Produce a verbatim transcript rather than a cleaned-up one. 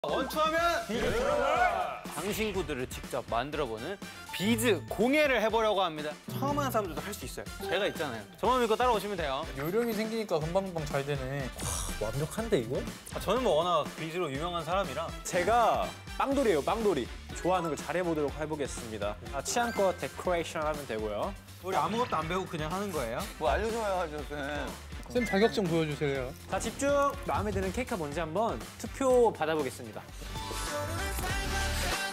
원투하면 비즈 들어가! 장신구들을 직접 만들어보는 비즈 공예를 해보려고 합니다. 처음 하는 사람들도 할 수 있어요. 제가 있잖아요. 저만 믿고 따라오시면 돼요. 요령이 생기니까 금방금방 잘 되네. 와, 완벽한데 이거? 아, 저는 뭐 워낙 비즈로 유명한 사람이라. 제가 빵돌이에요, 빵돌이. 좋아하는 걸 잘해보도록 해보겠습니다. 아, 취향껏 데코레이션 하면 되고요. 우리 아무것도 안 배우고 그냥 하는 거예요? 뭐 알려줘야죠, 쌤. 쌤 자격 좀 보여주세요. 자, 집중! 마음에 드는 케이크가 뭔지 한번 투표 받아보겠습니다.